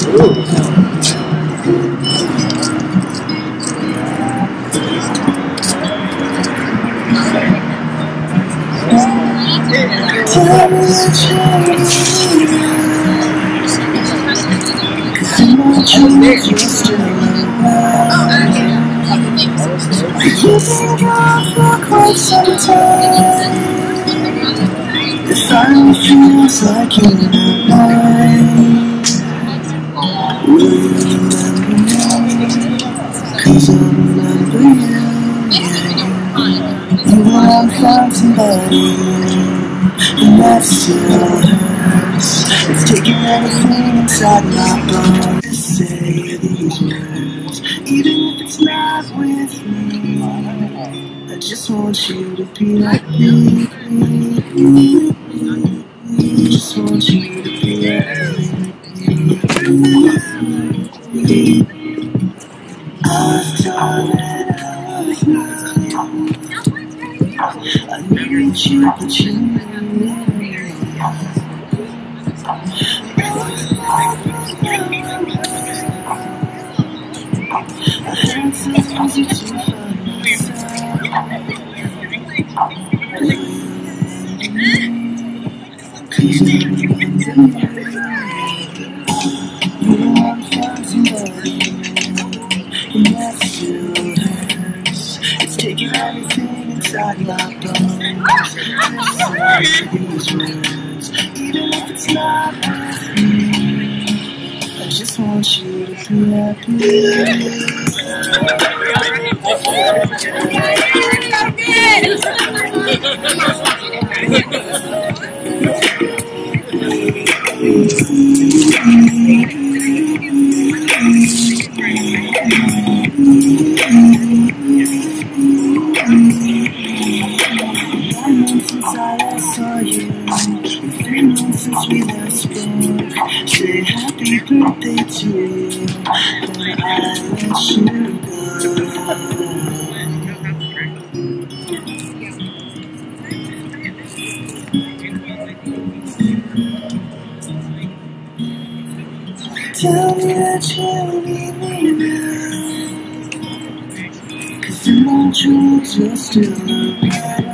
Tell me that you're my dreams, you're still alive. You've been gone for quite some time. It finally feels like you're not mine. Will you remember me? 'Cause I remember you. You won't find somebody, and that still hurts. It's taking everything inside my bones to say these words, even if it's not with me. I just want you to be happy. I just want you to be happy. I've done it all. I need you, but you need me. I had so easy to find myself. 'Cause I remember you won't find somebody, and that still hurts. It's taking everything inside my bones to say these words, even if it's not with me. I just want you to be happy. Since I last saw you, 3 months since we last spoke. Say happy birthday to you, then I let you go. Tell me that you need me now, 'cause in my dreams you're still around.